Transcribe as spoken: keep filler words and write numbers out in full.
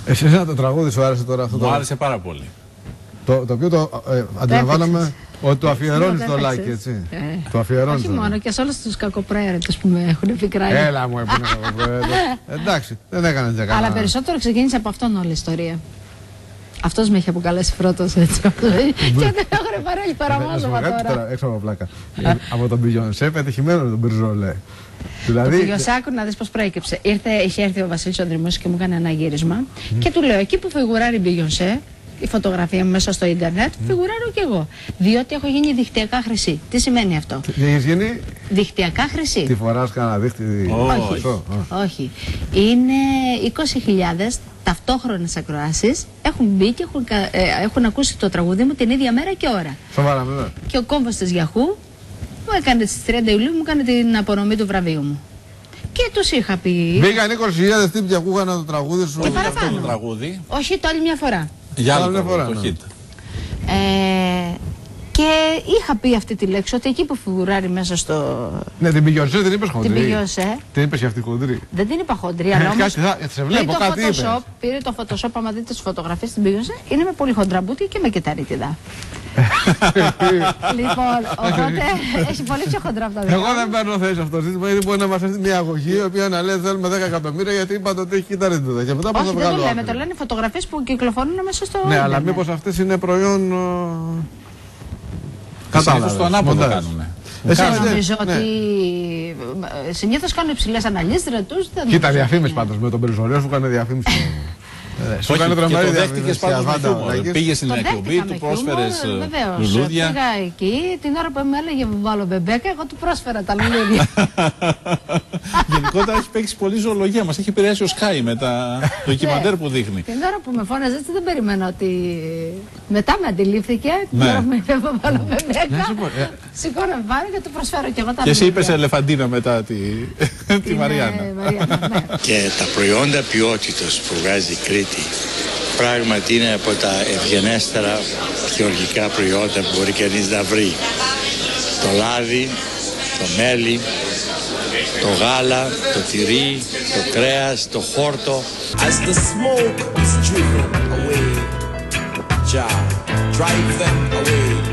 Εσένα το τραγούδι σου άρεσε τώρα αυτό? Μου το... άρεσε πάρα πολύ. Το, το οποίο το ε, αντιλαμβάνομαι ότι το αφιερώνει το like, έτσι. Ε. Το αφιερώνει. Όχι μόνο, και σε όλους τους κακοπροαίρετους που με έχουν επικράει. Έλα μου, έπαιρνε κακοπροαίρετο. Εντάξει, δεν έκανε για κανένα. Αλλά περισσότερο ξεκίνησε από αυτόν όλη η ιστορία. Αυτός με είχε αποκαλέσει πρώτος, έτσι. Και δεν έχουν παρέλει παραμάζωμα τώρα. Έξω από πλάκα. Από τον Μπιγιονσέ, πετυχημένο τον Μπριζόλε. Δηλαδή... Το Μπιγιονσάκου, να δεις πώς προέκυψε. Ήρθε, είχε έρθει ο Βασίλης ο Δρυμός και μου έκανε ένα γύρισμα. Mm. Και του λέω, εκεί που φιγουράρει η Μπιγιονσέ, η φωτογραφία μου μέσα στο ίντερνετ, mm. φιγουράρω κι εγώ. Διότι έχω γίνει δικτυακά χρυσή. Τι σημαίνει αυτό? Τι έχεις γίνει? Δικτυακά χρυσή. Τι φοράς κανένα δίχτυ? Όχι. Oh. Oh. Όχι. Είναι είκοσι χιλιάδες ταυτόχρονες ακροάσεις. Έχουν μπει και έχουν, ε, έχουν ακούσει το τραγούδι μου την ίδια μέρα και ώρα. Σοβαρά, ναι. Και ο κόμβος της Yahoo μου έκανε στις τριάντα Ιουλίου μου έκανε την απονομή του βραβείου μου. Και τους είχα πει. Μπήκαν είκοσι χιλιάδες τύποι και ακούγανε το τραγούδι σου. Και παραπάνω. Το τραγούδι. Όχι, το άλλη μια φορά. Για άλλη μια φορά. Το ναι. ε, και είχα πει αυτή τη λέξη ότι εκεί που φιγουράρει μέσα στο. Ναι, την Μπιγιονσέ την είπες χοντρή. Την Μπιγιονσέ. Την είπες για αυτή χοντρή. Δεν την είπα χοντρή, αλλά όμως. Σε βλέπω, κάτι είπες. Πήρε το Photoshop, άμα δείτε τις φωτογραφίες στην Μπιγιονσέ, είναι με πολύ χοντρά μπούτια και με κεταρίτιδα. Λοιπόν, οπότε έχει πολύ πιο χοντρά από τα δικά. Εγώ δεν παίρνω θέση αυτό το ζήτημα, γιατί μπορεί να μας έρθει μια αγωγή η οποία να λέει θέλουμε δέκα εκατομμύρια γιατί είπατε ότι έχει κυταρίτιδα. Και μετά πώς θα βγάλω. Όχι, δεν το λέμε, το λένε φωτογραφίες που κυκλοφορούν μέσα στο. Ναι, αλλά μήπως αυτές είναι προϊόν. Κατάλαβες. Στο ανάποδο κάνουν. Νομίζω ότι συνήθως κάνουν υψηλές αναλύσεις, ρετούς. Κοίτα, διαφήμιση πάντως με τον Περισσορέο σου έκανε διαφήμιση. Σου έκανε τρομερή διαφήμιση. Πήγες στην εκπομπή, του πρόσφερες λουλούδια. Πήγα εκεί, την ώρα που μου έλεγε βάλω μπεμπέκα, εγώ του πρόσφερα τα λουλούδια. Γενικότερα έχει παίξει πολλή ζωολογία. Μας έχει επηρεάσει ο Sky με τα ντοκιμαντέρ που δείχνει. Την ώρα που με φώναζε έτσι δεν περίμενα ότι. Μετά με αντιλήφθηκε. Την ώρα που με είπε βάλω μπεμπέκα. Σηκώνω πάνω και του προσφέρω κι εγώ τα λουλούδια. Και εσύ είπες ελεφαντίνα μετά τη Μαριάννα. Και τα προϊόντα ποιότητας που βγάζει η Κρήτη πράγματι είναι από τα ευγενέστερα γεωργικά προϊόντα που μπορεί κανείς να βρει. Το λάδι, το μέλι, το γάλα, το τυρί, το κρέας, το χόρτο. As the smoke is driven away, Jah, drive them away.